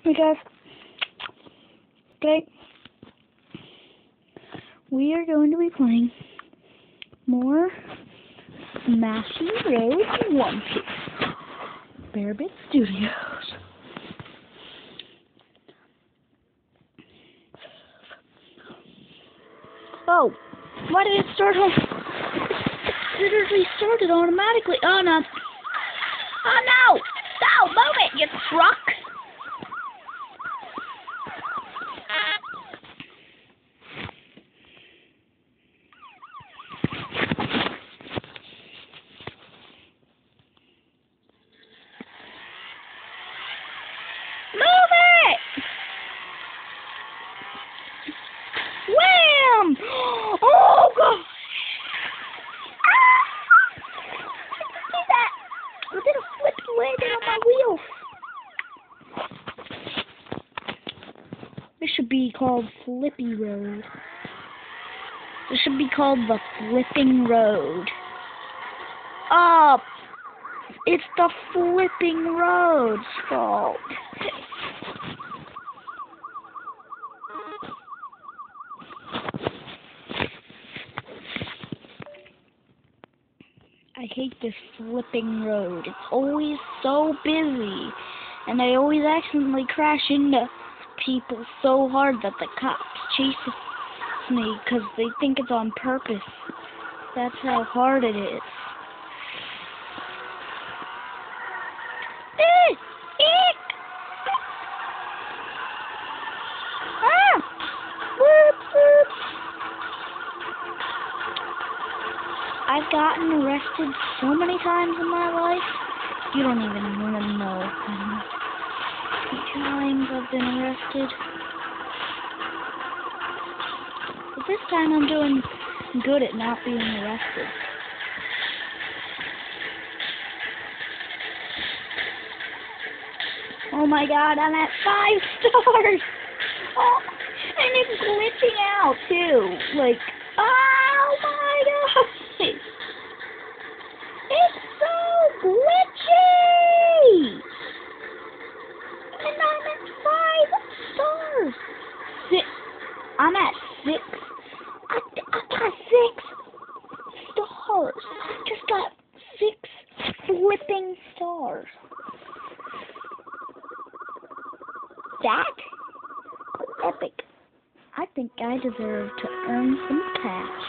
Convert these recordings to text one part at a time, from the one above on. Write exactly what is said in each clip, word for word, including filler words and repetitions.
Hey guys, okay, we are going to be playing more Massey Road One Piece, Bearbit Studios. Oh, why did it start on? It literally started automatically. Oh no! Oh no! No, move it, you truck! Move it! Wham! Oh god! Ah! See that? I did a flip landing on my wheel. This should be called Flippy Road. This should be called the Flipping Road. Oh, it's the Flipping Road's fault. I hate this flipping road. It's always so busy, and I always accidentally crash into people so hard that the cops chase me because they think it's on purpose. That's how hard it is. Eh, eh. Ah! Whoop, whoop. I've gotten arrested so many times in my life, you don't even want to know how many times I've been arrested. But this time I'm doing good at not being arrested. Oh my god, I'm at five stars! Oh, and it's glitching out too. Like, oh my god! It's so glitchy! And I'm at five stars! Six. I'm at six. I, I got six stars. I just got six flipping stars. That was epic. I think I deserve to earn some cash.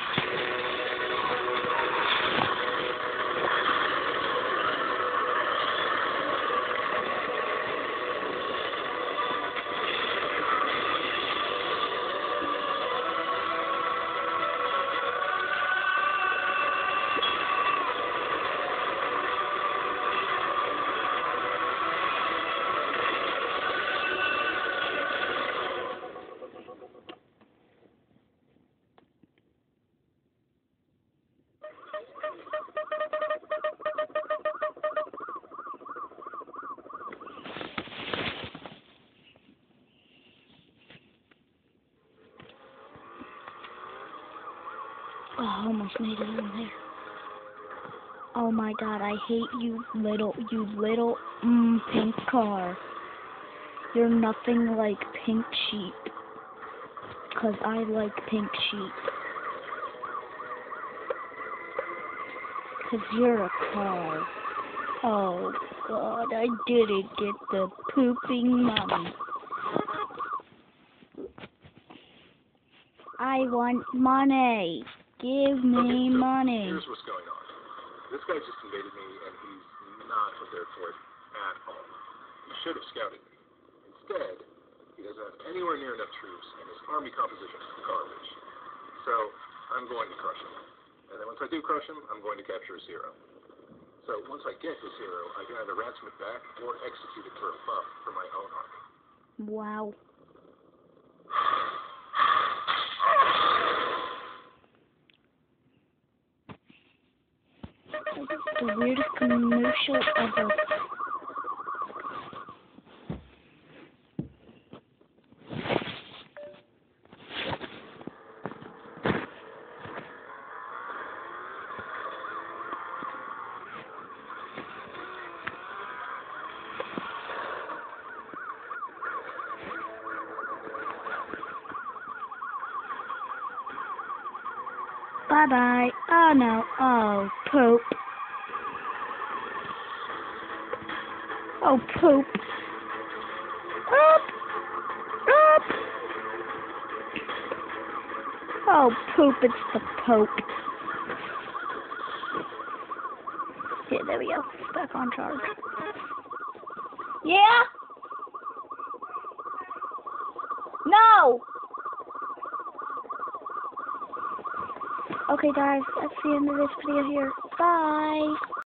Oh, I almost made it in there. Oh my god, I hate you little, you little, mm, pink car. You're nothing like Pink Sheep. Cause I like Pink Sheep. Cause you're a car. Oh god, I didn't get the pooping money. I want money. Give me okay, so money. Here's what's going on. This guy just invaded me, and he's not prepared for it at all. He should have scouted me. Instead, he doesn't have anywhere near enough troops, and his army composition is garbage. So, I'm going to crush him. And then once I do crush him, I'm going to capture Zero. So, once I get to Zero, I can either ransom it back or execute it for a buff for my own army. Wow. The weirdest commercial ever. Bye-bye. Oh, no. Oh, poop. Oh, poop. Oop. Oop. Oh, poop. It's the Pope. Yeah, there we go. It's back on charge. Yeah? No! Okay, guys. That's the end of this video here. Bye.